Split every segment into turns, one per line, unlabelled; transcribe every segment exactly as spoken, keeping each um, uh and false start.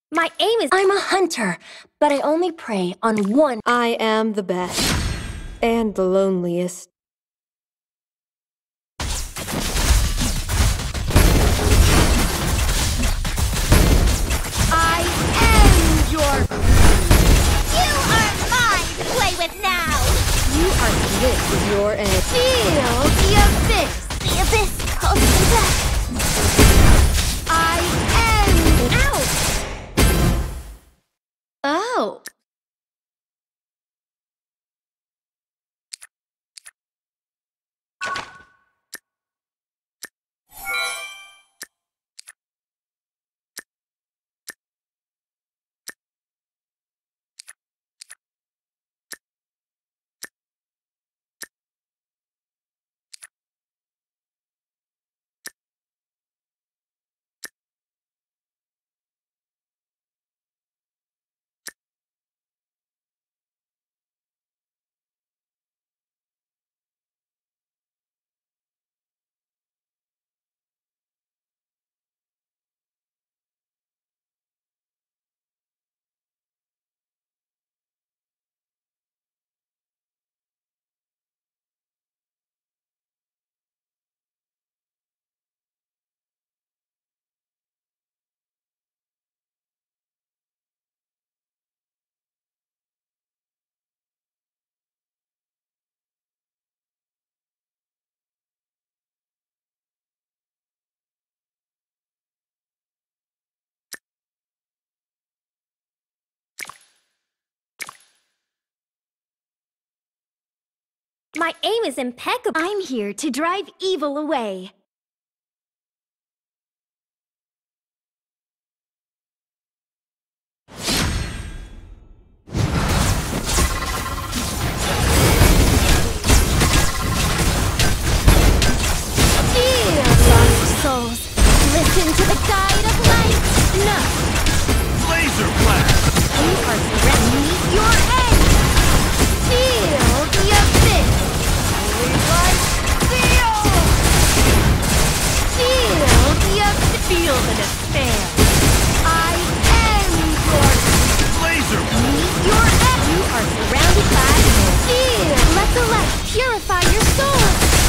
My aim is— I'm a hunter, but I only prey on one—
I am the best. And the loneliest.
I am your—
You are mine to play with now!
You are— This is your end.
Feel the abyss!
The abyss calls me back!
I am— Ow! Oh. My aim is impeccable. I'm here to drive evil away. Feel, lost souls. Listen to the guide of light. No.
Laser blast!
You are surrounding me. Your end. Feel the abyss. Feel! Feel the abyss. Feel the despair. I am your—
Laser!
Meet your end. You are surrounded by— Feel! Let the light purify your soul.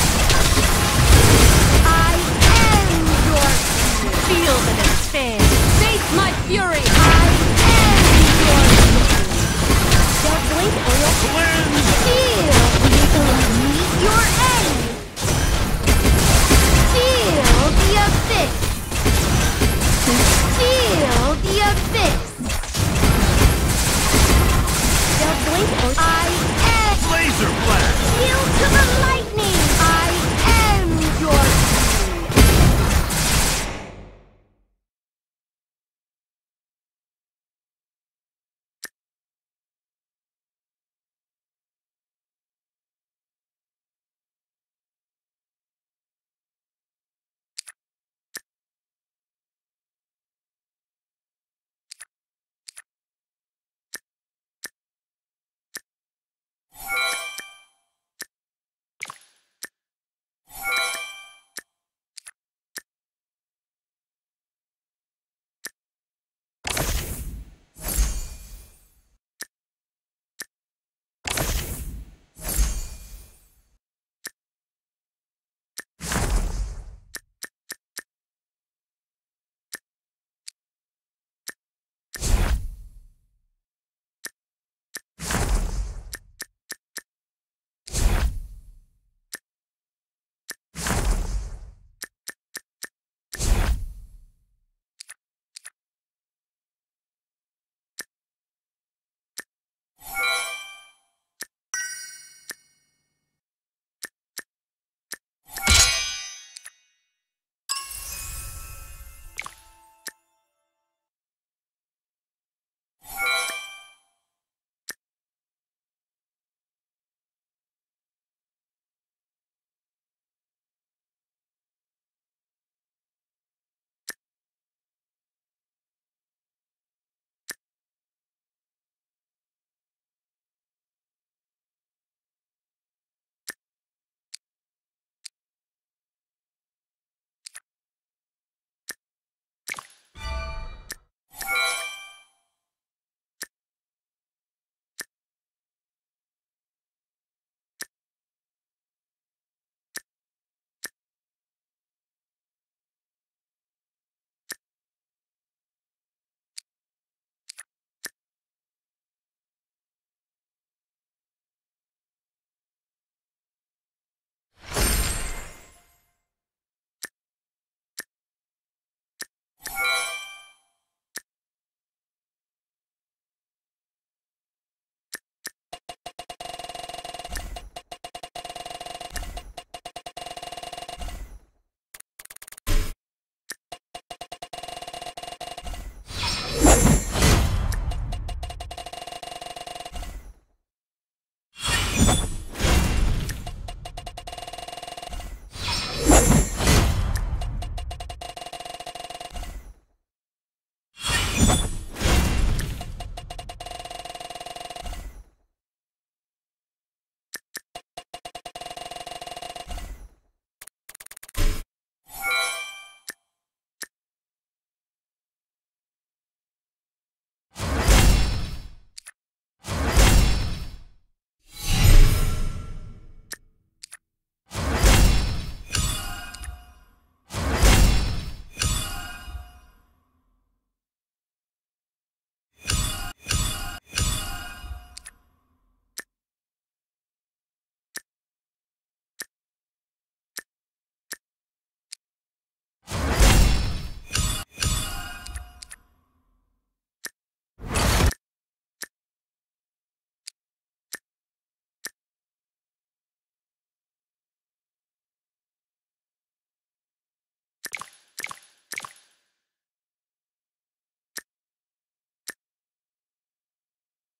I am your— Feel the despair. Face my fury. I am your— Don't blink or you'll—
Cleanse!
Feel! Meet your end! Feel the abyss!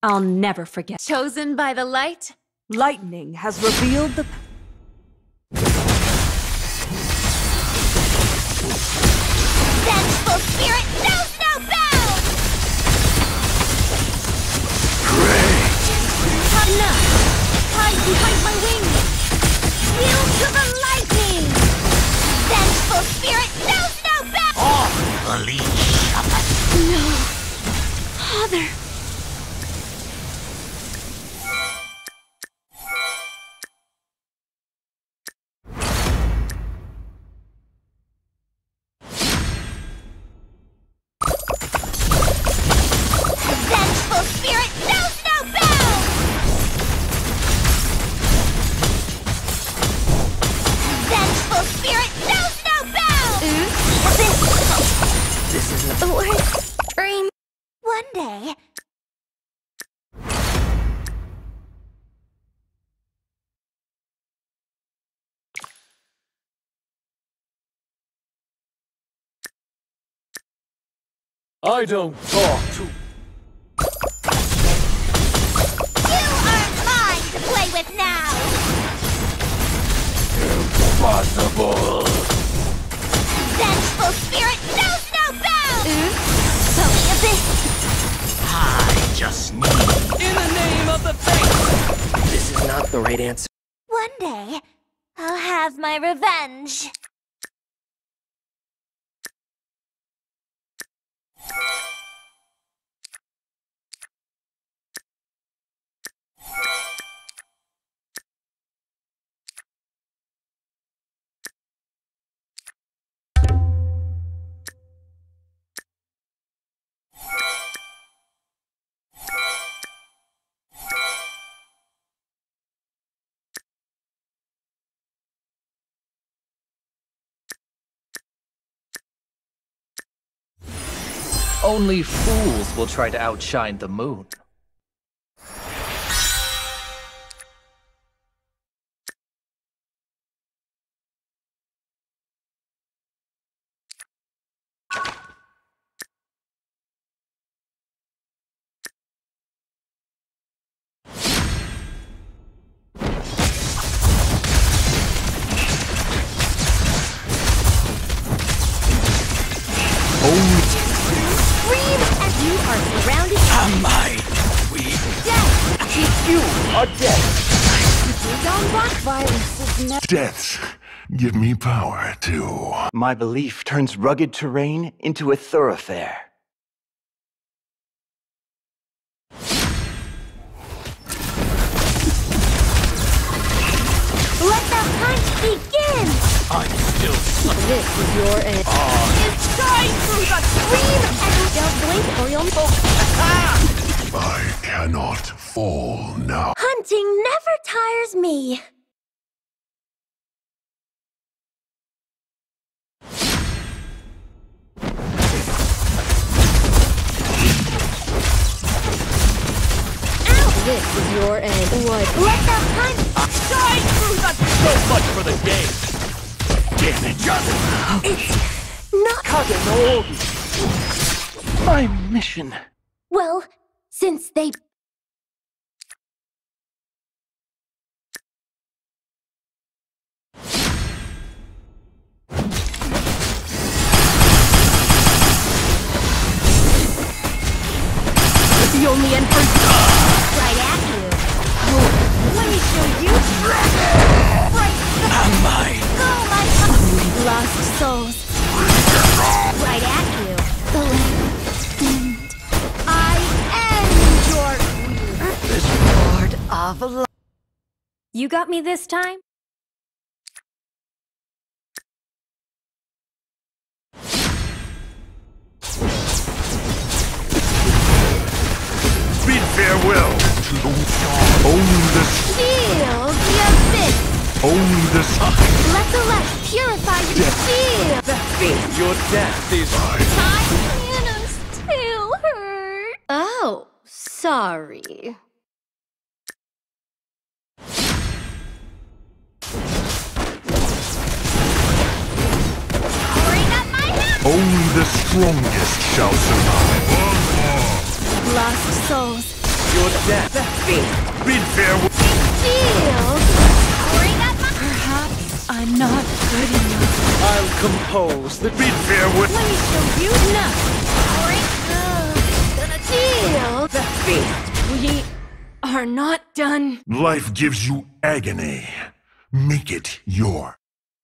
I'll never forget. Chosen by the light?
Lightning has revealed the...
Vengeful spirit knows no bounds!
Enough! Hide behind my wings!
Yield to the lightning! Vengeful spirit knows no bounds!
Off the leash.
No! Father!
Vengeful spirit knows no bounds! Vengeful spirit knows no bounds!
This isn't the worst dream.
One day,
I don't talk to.
you are mine to play with now!
Impossible.
Vengeful spirit knows no bounds! Tell me a bit!
I just need. In the name of the faith.
This is not the right answer.
One day, I'll have my revenge.
Only fools will try to outshine the moon.
You are surrounded
Am I weak?
death!
You are dead.
Don't want violence is never...
Deaths give me power too.
My belief turns rugged terrain into a thoroughfare.
Let the hunt begin!
I'm still stuck.
This is your end.
It's time through the scream and
Don't blink or you'll...
I cannot fall now.
hunting never tires me.
This is your end. What?
Let the hunt shine through the...
So much for the game. Damn it, just.
It's not...
Kagenogi! My mission.
Well, since they...
The only end for...
right at you.
Let me show you!
Right
Am I?
go, my...
Lost souls.
Right at you. The end.
I am your...
This Lord of Light.
You got me this time?
Bid farewell to the only the
Feel the abyss.
only the
Let the light purify you. Feel.
Your death is.
My hands still hurt.
Oh, sorry.
Bring up my hand.
only the strongest shall survive.
Lost souls.
You're dead.
The feast.
Bid farewell.
Feel. Bring up my.
Perhaps I'm not good enough.
I'll compose the
Bid farewell.
Let me show you enough.
Gonna feel.
The feast.
We are not done.
Life gives you agony. Make it your.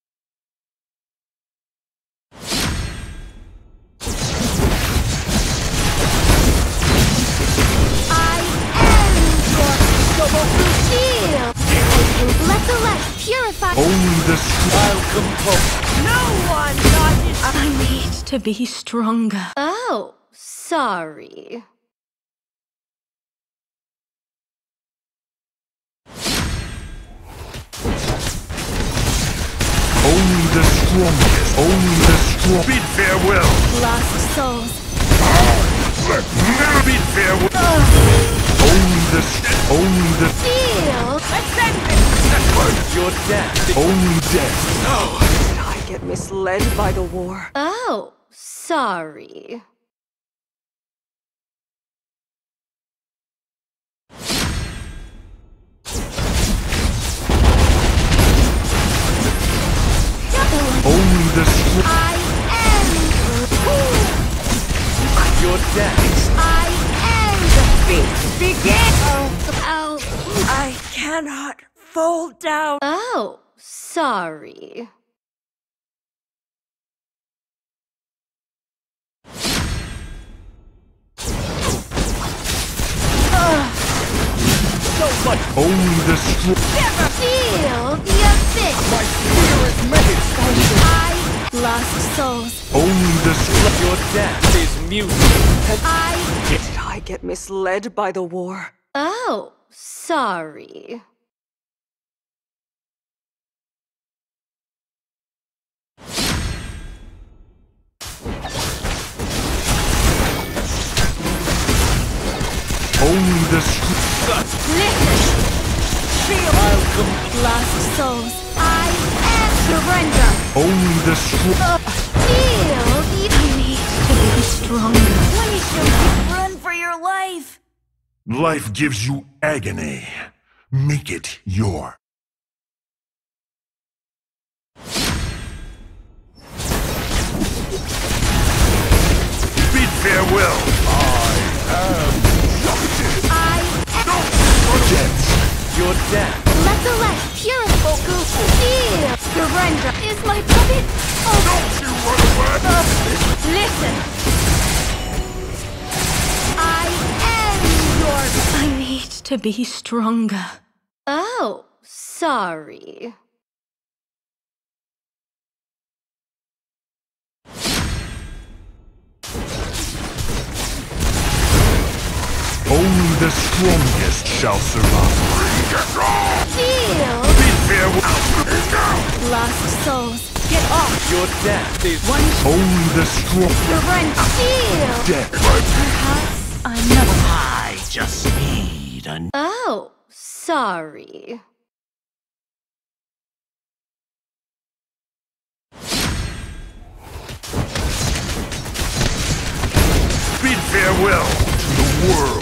I am your feel. Let the light purify.
Only the str-
I'll compose.
No one dodges.
I need to be stronger.
Oh, sorry.
Only the strongest. Only the strong. Bid farewell.
Lost souls.
Bid farewell. Only the. st- Only the.
Feel.
You're dead.
Only death.
Did I get misled by the war?
Oh, sorry.
Only the. str-
I am.
You're dead.
I am.
Feast. Begin.
Ow.
I cannot fall down.
Oh, sorry.
So much.
Only the. str-
Feel the abyss.
My spirit made.
I.
Lost souls.
Only the. str-
Your death is music.
I.
Did I get misled by the war?
Oh, sorry.
Only the. str-
I'll compose.
Lost souls.
I am. Surrender.
Only the. str-
Feel the.
I need to be stronger.
Let me show you. Run for your life.
Life gives you agony. Make it your. Bid farewell.
I.
Death.
You're dead.
Let the light purify. Feel. Surrender. Is my puppet.
Listen.
I am your.
I need to be stronger.
Oh, sorry.
Only the strongest shall survive.
Feel.
Bid farewell.
Lost souls. Get off.
Your death is
One.
Only the strong.
Surrender. Feel.
Death.
Perhaps I'm not.
I just need a
Oh, sorry.
Bid farewell to the world.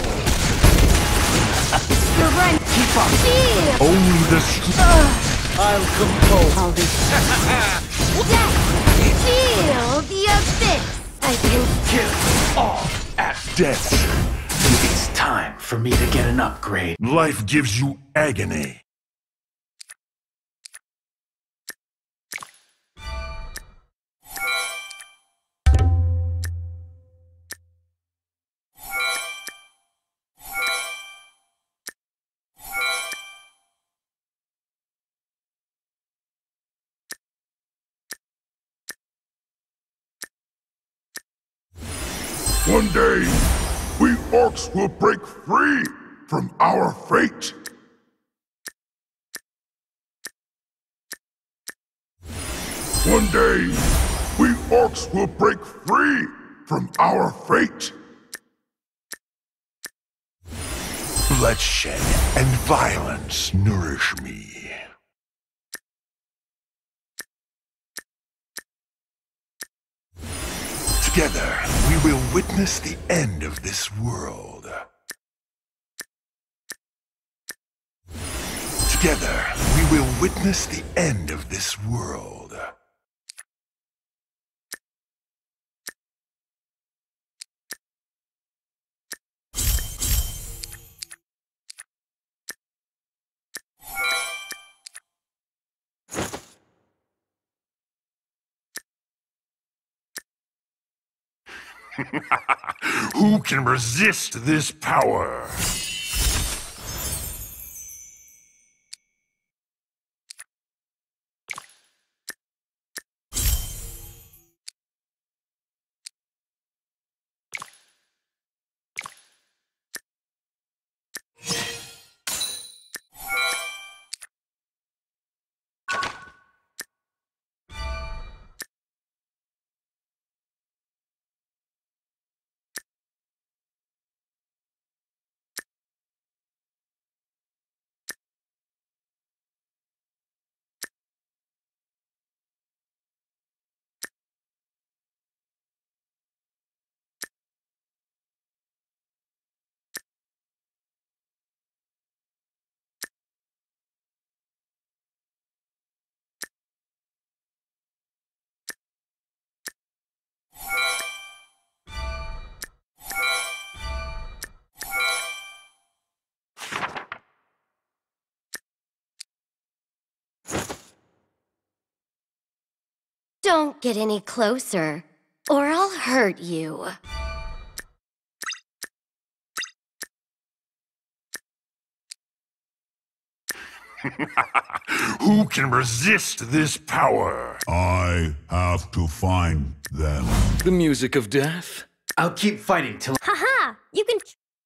Surrender.
keep up.
Feel.
Only the strong.
I'll compose.
I'll be
Death. Feel the abyss.
I can.
kill all at
Death.
It's time for me to get an upgrade.
Life gives you agony. One day, we orcs will break free from our fate. One day, we orcs will break free from our fate. Bloodshed and violence nourish me. Together, we will witness the end of this world. Together, we will witness the end of this world. Who can resist this power?
Don't get any closer, or I'll hurt you.
Who can resist this power?
I have to find them.
The music of death?
I'll keep fighting till...
Haha! You can...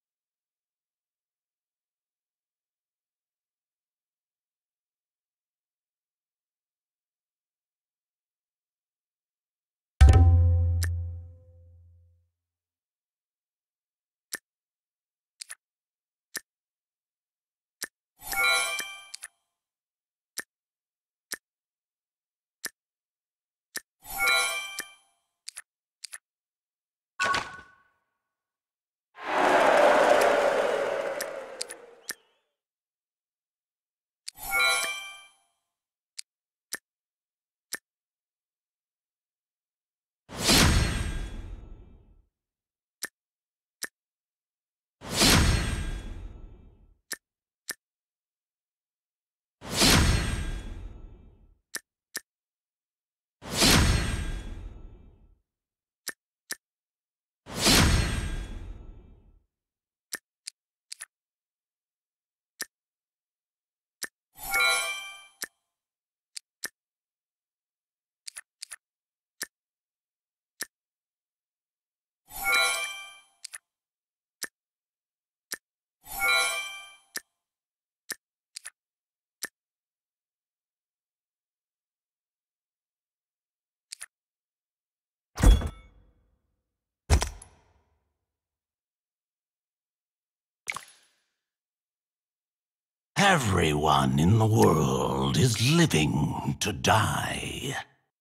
Everyone in the world is living to die.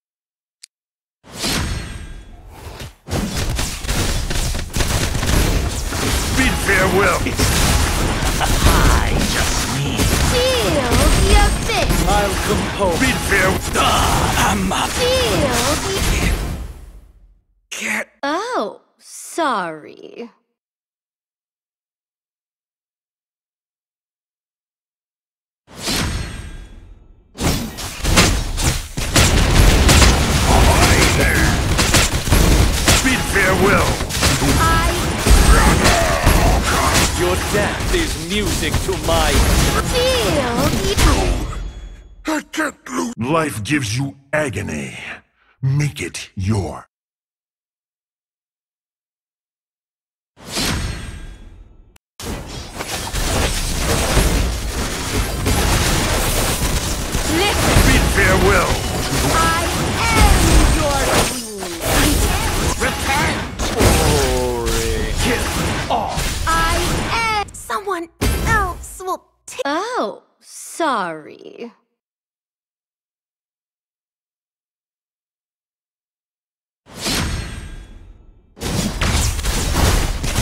Bid farewell!
I just need...
Shield your fist!
I'll compose.
Bid farewell!
I'm up.
Shield!
Can't...
Oh, sorry.
Bid farewell!
Your death is music to my...
Shield!
I can't lose. Life gives you agony. Make it your.
Listen!
Bid farewell!
I am your queen!
Repent!
Glory. Kill off.
I am... Someone else will take... Oh, sorry.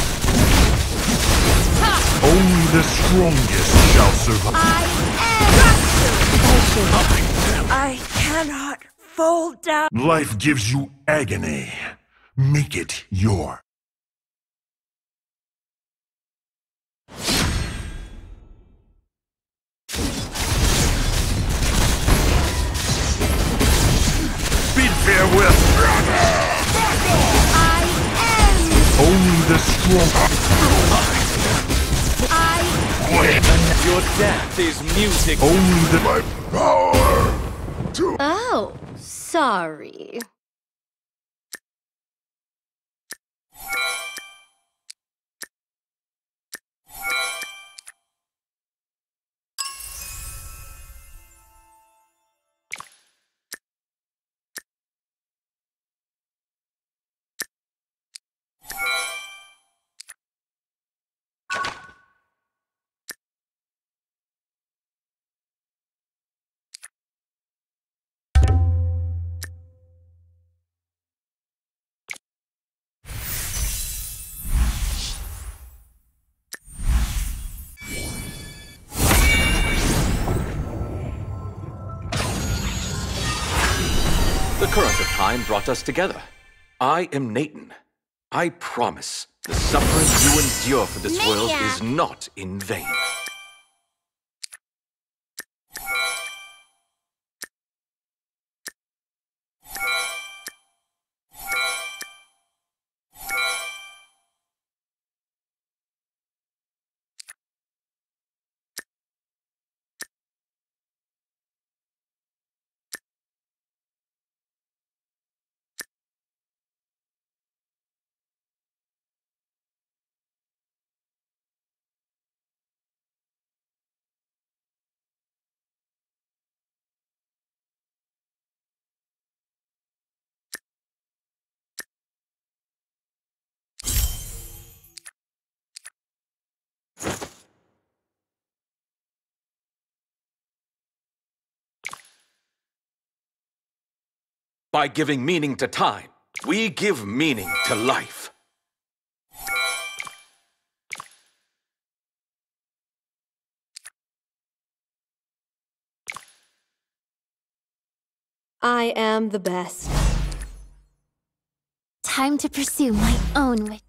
Only the strongest shall survive.
I am...
I cannot fall down.
Life gives you agony. Make it your. Bid farewell.
I am.
Only the strong.
I.
Your death is music.
Only the my power. To
Oh, sorry.
The current of time brought us together. I am Nathan. I promise the suffering you endure for this world
Maniac.
is not in vain. By giving meaning to time, we give meaning to life.
I am the best.
Time to pursue my own wish.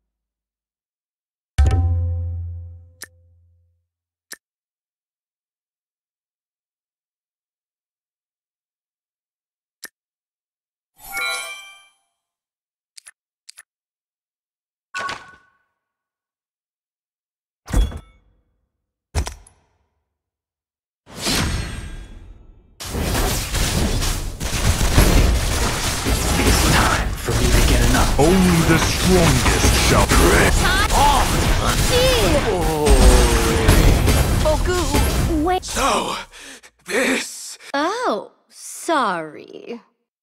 only the strongest shall prevail.
Boku, wait.
So, this...
Oh, sorry.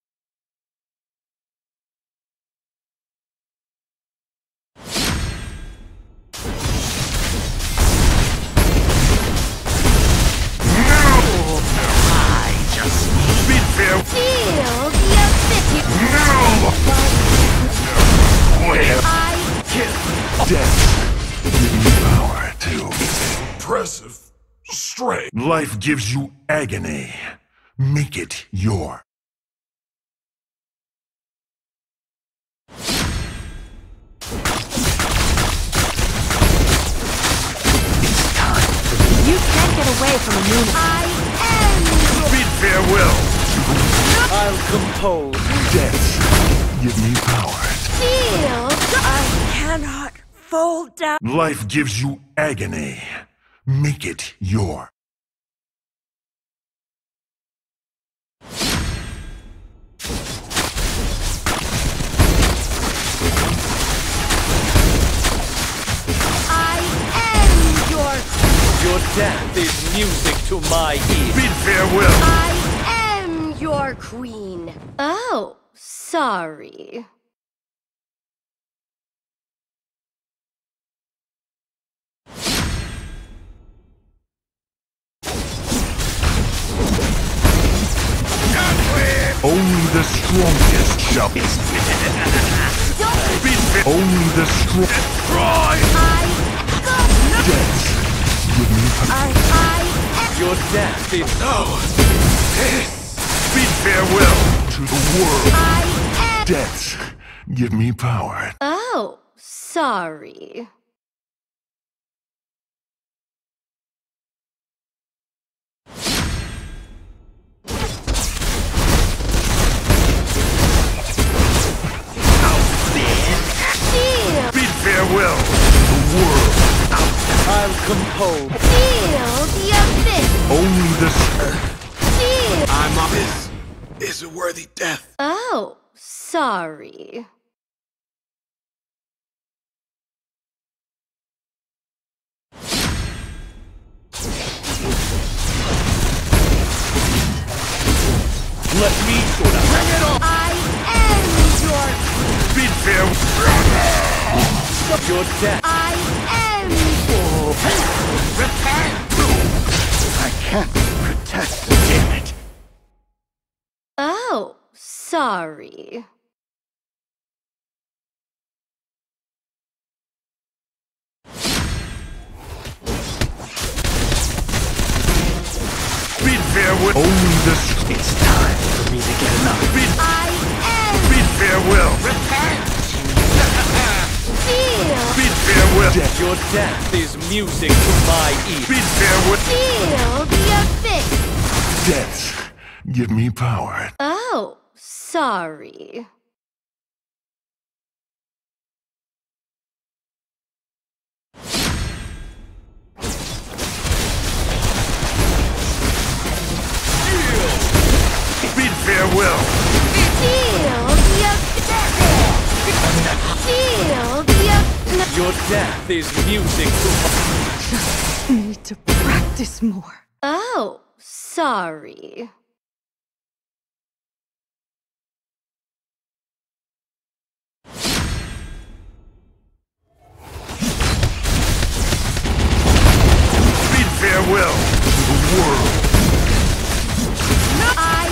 Feel your city.
Where
I
death gives you power to impressive strength. Life gives you agony. Make it your. It's time for me.
You can't get away from a moon.
I am.
Bid farewell.
I'll compose.
Death, give me power.
Feel.
I cannot fall down.
Life gives you agony. Make it your.
I am your.
Your death is music to my ears.
Bid farewell.
I am your queen.
Oh, sorry.
Only the strongest shall be. Bid fa- Only the strong. Destroy.
I go.
Death, give me power.
I. I.
Your death is...
No! Bid farewell to the world.
I am...
Deaths give me power.
Oh, sorry.
Feel,
Bid farewell to the world.
I'm composed.
feel the abyss.
Only the...
Feel.
I'm up. This is a worthy death.
Oh, sorry.
Let me sort of bring it on.
I am your...
Bid farewell.
Your death.
I am...
I can't protect. Damn it.
Oh, sorry.
Bid farewell. Only the...
It's time for me to get enough.
Bid...
I am...
Bid farewell.
Feel,
Bid farewell. Death.
Your death is music to my ears.
Bid farewell.
feel the abyss.
Deaths give me power.
Oh, sorry.
Bid farewell.
Feel the abyss. Feel the abyss.
Your death is music to my...
Need to practice more.
Oh, sorry.
Bid farewell to the world.
I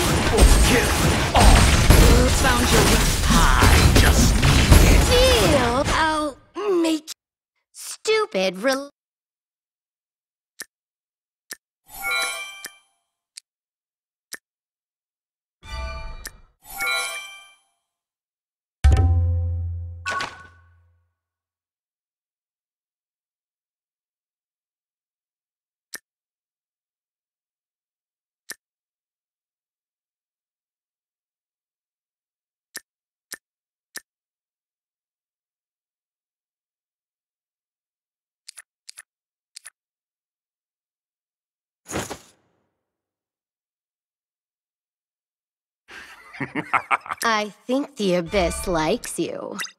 Found your weak. I just need it.
feel... I'll make... Stupid rel...
I think the Abyss likes you.